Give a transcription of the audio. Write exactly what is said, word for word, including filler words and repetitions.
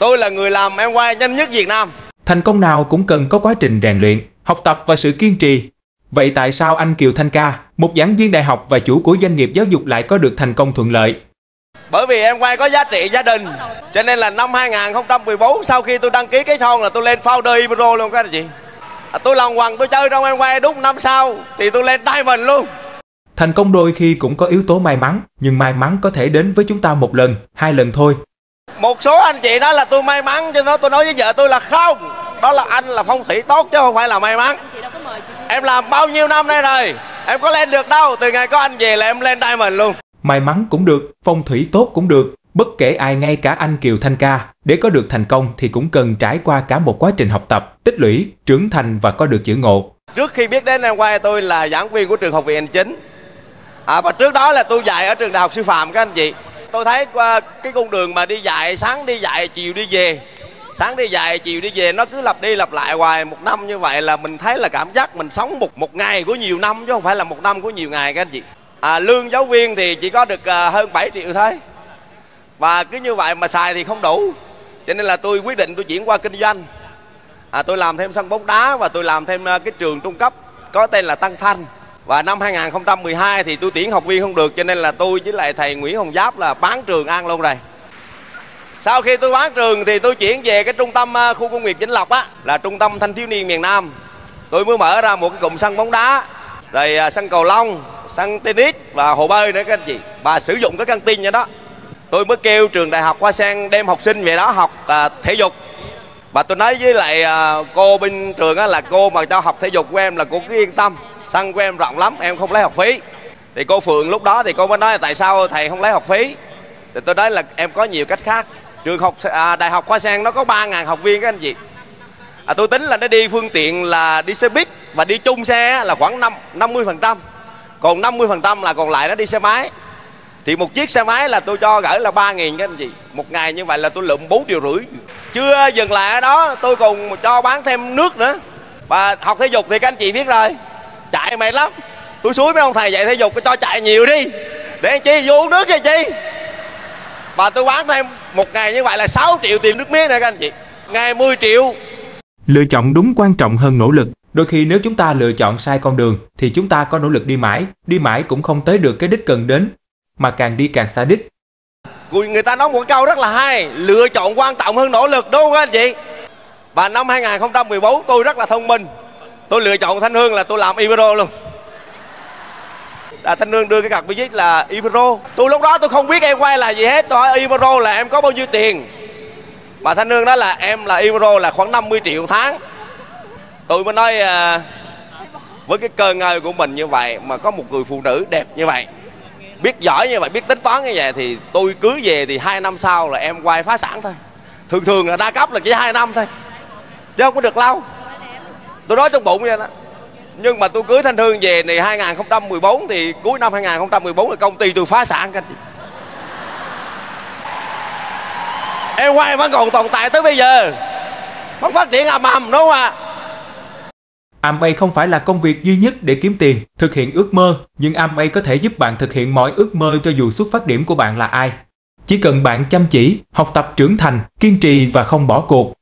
Tôi là người làm em quay nhanh nhất Việt Nam. Thành công nào cũng cần có quá trình rèn luyện, học tập và sự kiên trì. Vậy tại sao anh Kiều Thanh Ca, một giảng viên đại học và chủ của doanh nghiệp giáo dục lại có được thành công thuận lợi? Bởi vì em quay có giá trị gia đình. Cho nên là năm hai nghìn không trăm mười bốn, sau khi tôi đăng ký cái thon là tôi lên founder Ibero luôn các anh chị. À, tôi lòng hoàng tôi chơi trong em quay đúng năm sau thì tôi lên Diamond luôn. Thành công đôi khi cũng có yếu tố may mắn, nhưng may mắn có thể đến với chúng ta một lần, hai lần thôi. Một số anh chị nói là tôi may mắn, cho nên tôi nói với vợ tôi là không. Đó là anh là phong thủy tốt chứ không phải là may mắn. Em làm bao nhiêu năm nay rồi, em có lên được đâu. Từ ngày có anh về là em lên Diamond luôn. May mắn cũng được, phong thủy tốt cũng được. Bất kể ai, ngay cả anh Kiều Thanh Ca, để có được thành công thì cũng cần trải qua cả một quá trình học tập, tích lũy, trưởng thành và có được chữ ngộ. Trước khi biết đến em quay, tôi là giảng viên của trường Học viện Hành chính. À, và trước đó là tôi dạy ở trường Đại học Sư phạm các anh chị. Tôi thấy qua cái cung đường mà đi dạy, sáng đi dạy, chiều đi về. Sáng đi dạy, chiều đi về, nó cứ lặp đi lặp lại hoài một năm như vậy là mình thấy là cảm giác mình sống một một ngày của nhiều năm chứ không phải là một năm của nhiều ngày các anh chị. À, lương giáo viên thì chỉ có được uh, hơn bảy triệu thôi. Và cứ như vậy mà xài thì không đủ. Cho nên là tôi quyết định tôi chuyển qua kinh doanh. À, tôi làm thêm sân bóng đá và tôi làm thêm uh, cái trường trung cấp có tên là Tăng Thanh. Và năm hai nghìn không trăm mười hai thì tôi tuyển học viên không được, cho nên là tôi với lại thầy Nguyễn Hồng Giáp là bán trường ăn luôn rồi. Sau khi tôi bán trường thì tôi chuyển về cái trung tâm uh, khu công nghiệp Vĩnh Lộc á, là trung tâm thanh thiếu niên miền Nam. Tôi mới mở ra một cái cụm sân bóng đá, rồi uh, sân cầu lông, sân tennis và hồ bơi nữa các anh chị. Và sử dụng cái căng tin như đó. Tôi mới kêu trường Đại học Hoa Sen đem học sinh về đó học uh, thể dục. Và tôi nói với lại uh, cô bên trường á, là cô mà cho học thể dục của em là cô cứ yên tâm. Sân của em rộng lắm, em không lấy học phí. Thì cô Phượng lúc đó thì cô mới nói là tại sao thầy không lấy học phí. Thì tôi nói là em có nhiều cách khác. Trường học à, Đại học Hoa Sen nó có ba nghìn học viên các anh chị. À, tôi tính là nó đi phương tiện là đi xe buýt và đi chung xe là khoảng năm mươi phần trăm. Còn năm mươi phần trăm là còn lại nó đi xe máy. Thì một chiếc xe máy là tôi cho gửi là ba nghìn các anh chị. Một ngày như vậy là tôi lượm bốn triệu rưỡi. Chưa dừng lại ở đó, tôi còn cho bán thêm nước nữa. Và học thể dục thì các anh chị biết rồi, chạy mệt lắm. Tôi xúi mấy ông thầy dạy thể dục cho chạy nhiều đi, để anh chị vô uống nước cho chị. Và tôi bán thêm một ngày như vậy là sáu triệu tiền nước mía nữa các anh chị. Ngày mười triệu. Lựa chọn đúng quan trọng hơn nỗ lực. Đôi khi nếu chúng ta lựa chọn sai con đường thì chúng ta có nỗ lực đi mãi, đi mãi cũng không tới được cái đích cần đến, mà càng đi càng xa đích. Người ta nói một câu rất là hay, lựa chọn quan trọng hơn nỗ lực, đúng không các anh chị? Và năm hai nghìn không trăm mười bốn tôi rất là thông minh. Tôi lựa chọn Thanh Hương là tôi làm Ibero luôn. À, Thanh Hương đưa cái card visit là Ibero. Tôi lúc đó tôi không biết em quay là gì hết. Tôi hỏi Ibero là em có bao nhiêu tiền. Mà Thanh Hương nói là em là Ibero là khoảng năm mươi triệu tháng. Tôi mới nói à, với cái cơ ngơi của mình như vậy mà có một người phụ nữ đẹp như vậy, biết giỏi như vậy, biết tính toán như vậy, thì tôi cưới về thì hai năm sau là em quay phá sản thôi. Thường thường là đa cấp là chỉ hai năm thôi, chứ không có được lâu. Tôi nói trong bụng vậy đó. Nhưng mà tôi cưới Thanh Hương về thì hai nghìn không trăm mười bốn thì cuối năm hai nghìn không trăm mười bốn thì công ty tôi phá sản các anh chị. Em quay vẫn còn tồn tại tới bây giờ, vẫn phát triển ầm ầm, đúng không ạ? Amway không phải là công việc duy nhất để kiếm tiền, thực hiện ước mơ, nhưng Amway có thể giúp bạn thực hiện mọi ước mơ cho dù xuất phát điểm của bạn là ai. Chỉ cần bạn chăm chỉ, học tập trưởng thành, kiên trì và không bỏ cuộc.